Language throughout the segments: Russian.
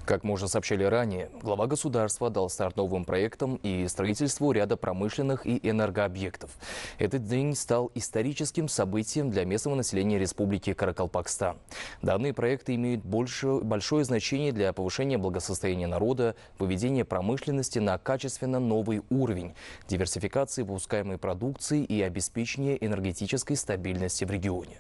Как мы уже сообщили ранее, глава государства дал старт новым проектам и строительству ряда промышленных и энергообъектов. Этот день стал историческим событием для местного населения Республики Каракалпакстан. Данные проекты имеют большое значение для повышения благосостояния народа, выведения промышленности на качественно новый уровень, диверсификации выпускаемой продукции и обеспечения энергетической стабильности в регионе.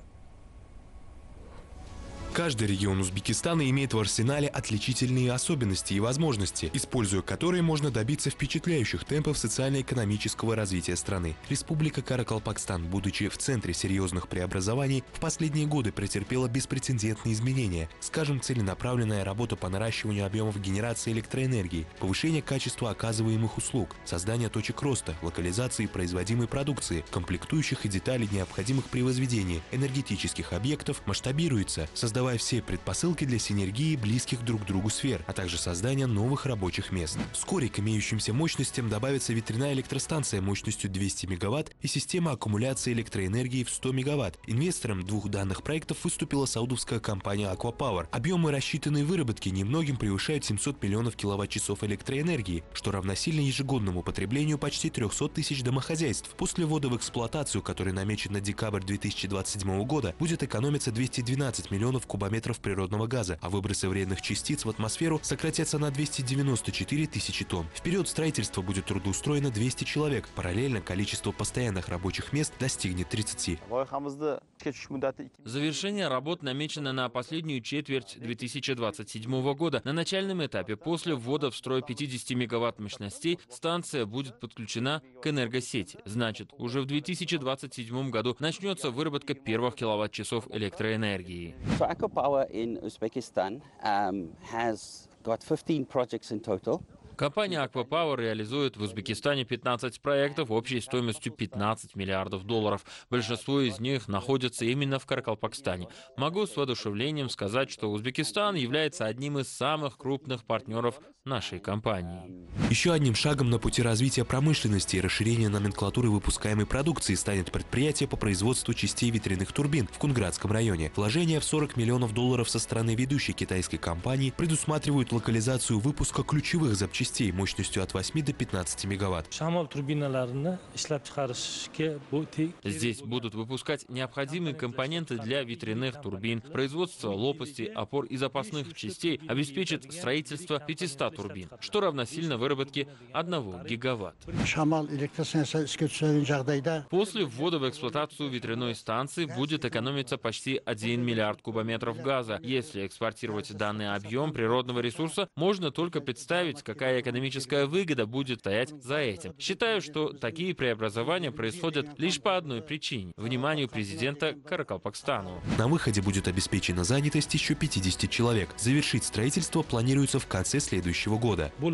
Каждый регион Узбекистана имеет в арсенале отличительные особенности и возможности, используя которые можно добиться впечатляющих темпов социально-экономического развития страны. Республика Каракалпакстан, будучи в центре серьезных преобразований, в последние годы претерпела беспрецедентные изменения. Скажем, целенаправленная работа по наращиванию объемов генерации электроэнергии, повышение качества оказываемых услуг, создание точек роста, локализации производимой продукции, комплектующих и деталей, необходимых при возведении энергетических объектов, масштабируется, создавая все предпосылки для синергии близких друг к другу сфер, а также создания новых рабочих мест. Вскоре к имеющимся мощностям добавится ветряная электростанция мощностью 200 мегаватт и система аккумуляции электроэнергии в 100 мегаватт. Инвестором двух данных проектов выступила саудовская компания Aquapower. Объемы рассчитанной выработки немногим превышают 700 миллионов киловатт-часов электроэнергии, что равносильно ежегодному потреблению почти 300 тысяч домохозяйств. После ввода в эксплуатацию, который намечен на декабрь 2027 года, будет экономиться 212 миллионов кубометров природного газа, а выбросы вредных частиц в атмосферу сократятся на 294 тысячи тонн. Вперед строительство будет трудоустроено 200 человек. Параллельно количество постоянных рабочих мест достигнет 30. Завершение работ намечено на последнюю четверть 2027 года. На начальном этапе, после ввода в строй 50 мегаватт мощностей, станция будет подключена к энергосети. Значит, уже в 2027 году начнется выработка первых киловатт-часов электроэнергии. Aquapower in Uzbekistan has got 15 projects in total. Компания Aquapower реализует в Узбекистане 15 проектов общей стоимостью 15 миллиардов долларов. Большинство из них находятся именно в Каракалпакстане. Могу с воодушевлением сказать, что Узбекистан является одним из самых крупных партнеров нашей компании. Еще одним шагом на пути развития промышленности и расширения номенклатуры выпускаемой продукции станет предприятие по производству частей ветряных турбин в Кунградском районе. Вложения в 40 миллионов долларов со стороны ведущей китайской компании предусматривают локализацию выпуска ключевых запчастей мощностью от 8 до 15 мегаватт. Здесь будут выпускать необходимые компоненты для ветряных турбин. Производство лопастей, опор и запасных частей обеспечит строительство 500 турбин, что равносильно выработке 1 гигаватт. После ввода в эксплуатацию ветряной станции будет экономиться почти 1 миллиард кубометров газа. Если экспортировать данный объем природного ресурса, можно только представить, какая экономическая выгода будет стоять за этим. Считаю, что такие преобразования происходят лишь по одной причине – вниманию президента Каракалпакстану. На выходе будет обеспечена занятость еще 50 человек. Завершить строительство планируется в конце следующего года. В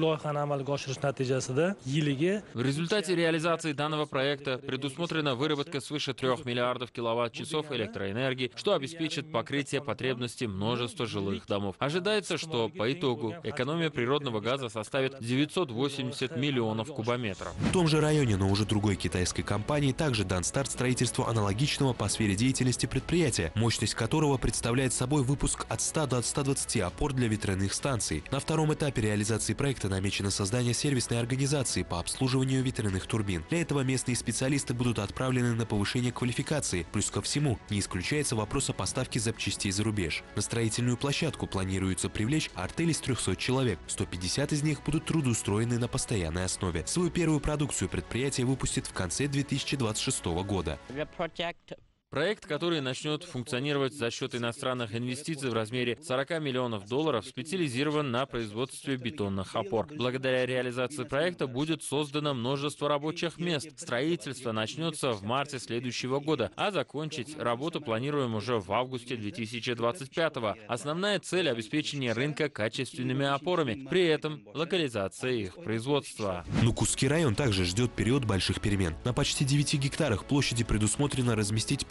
результате реализации данного проекта предусмотрена выработка свыше 3 миллиардов киловатт-часов электроэнергии, что обеспечит покрытие потребностей множества жилых домов. Ожидается, что по итогу экономия природного газа составит 980 миллионов кубометров. В том же районе, но уже другой китайской компании, также дан старт строительству аналогичного по сфере деятельности предприятия, мощность которого представляет собой выпуск от 100 до 120 опор для ветряных станций. На втором этапе реализации проекта намечено создание сервисной организации по обслуживанию ветряных турбин. Для этого местные специалисты будут отправлены на повышение квалификации. Плюс ко всему, не исключается вопрос о поставке запчастей за рубеж. На строительную площадку планируется привлечь артель из 300 человек. 150 из них будут трудоустроены на постоянной основе. Свою первую продукцию предприятие выпустит в конце 2026 года. Проект, который начнет функционировать за счет иностранных инвестиций в размере 40 миллионов долларов, специализирован на производстве бетонных опор. Благодаря реализации проекта будет создано множество рабочих мест. Строительство начнется в марте следующего года, а закончить работу планируем уже в августе 2025. Основная цель – обеспечение рынка качественными опорами, при этом локализация их производства. Нукусский район также ждет период больших перемен. На почти 9 гектарах площади предусмотрено разместить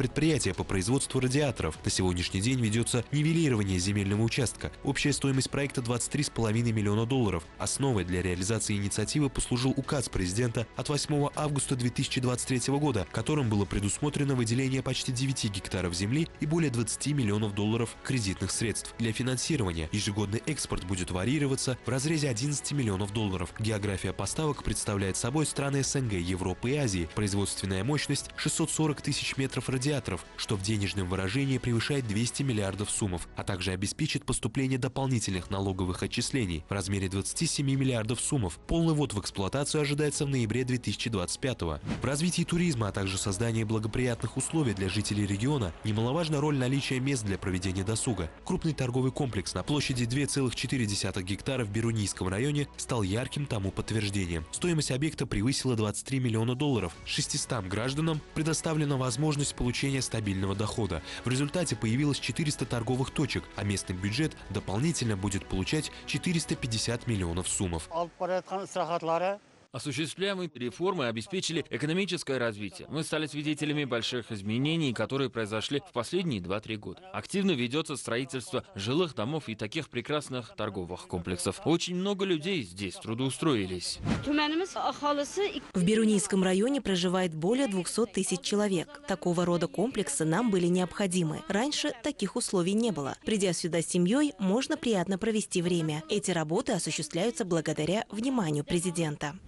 предприятие по производству радиаторов. На сегодняшний день ведется нивелирование земельного участка. Общая стоимость проекта $23,5 миллиона. Основой для реализации инициативы послужил указ президента от 8 августа 2023 года, которым было предусмотрено выделение почти 9 гектаров земли и более $20 миллионов кредитных средств. Для финансирования ежегодный экспорт будет варьироваться в разрезе $11 миллионов. География поставок представляет собой страны СНГ, Европы и Азии. Производственная мощность 640 тысяч метров радиаторов, что в денежном выражении превышает 200 миллиардов сумов, а также обеспечит поступление дополнительных налоговых отчислений в размере 27 миллиардов сумов. Полный ввод в эксплуатацию ожидается в ноябре 2025 года. В развитии туризма, а также создании благоприятных условий для жителей региона немаловажна роль наличия мест для проведения досуга. Крупный торговый комплекс на площади 2,4 гектара в Бирунийском районе стал ярким тому подтверждением. Стоимость объекта превысила $23 миллиона. 600 гражданам предоставлена возможность получения стабильного дохода. В результате появилось 400 торговых точек, а местный бюджет дополнительно будет получать 450 миллионов сумов. Осуществляемые реформы обеспечили экономическое развитие. Мы стали свидетелями больших изменений, которые произошли в последние 2-3 года. Активно ведется строительство жилых домов и таких прекрасных торговых комплексов. Очень много людей здесь трудоустроились. В Бирунийском районе проживает более 200 тысяч человек. Такого рода комплексы нам были необходимы. Раньше таких условий не было. Придя сюда с семьей, можно приятно провести время. Эти работы осуществляются благодаря вниманию президента.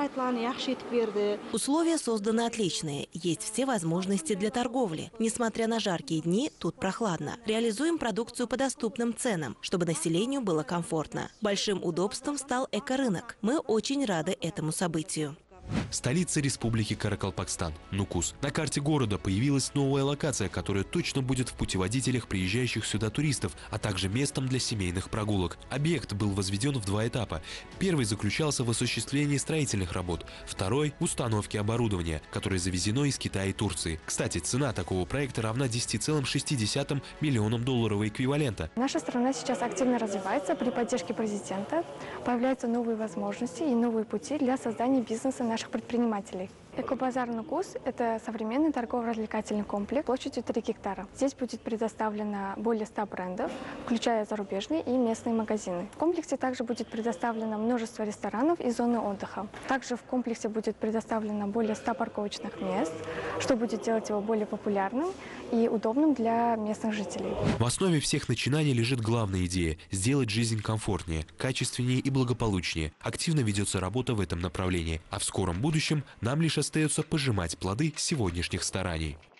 Условия созданы отличные. Есть все возможности для торговли. Несмотря на жаркие дни, тут прохладно. Реализуем продукцию по доступным ценам, чтобы населению было комфортно. Большим удобством стал экорынок. Мы очень рады этому событию. Столица Республики Каракалпакстан – Нукус. На карте города появилась новая локация, которая точно будет в путеводителях приезжающих сюда туристов, а также местом для семейных прогулок. Объект был возведен в 2 этапа. Первый заключался в осуществлении строительных работ, второй – установки оборудования, которое завезено из Китая и Турции. Кстати, цена такого проекта равна $10,6 миллионам эквивалента. Наша страна сейчас активно развивается при поддержке президента. Появляются новые возможности и новые пути для создания бизнеса наших предпринимателей. Экобазар Нукус – это современный торгово-развлекательный комплекс площадью 3 гектара. Здесь будет предоставлено более 100 брендов, включая зарубежные и местные магазины. В комплексе также будет предоставлено множество ресторанов и зоны отдыха. Также в комплексе будет предоставлено более 100 парковочных мест, что будет делать его более популярным и удобным для местных жителей. В основе всех начинаний лежит главная идея – сделать жизнь комфортнее, качественнее и благополучнее. Активно ведется работа в этом направлении, а в скором будущем нам лишь остается пожимать плоды сегодняшних стараний.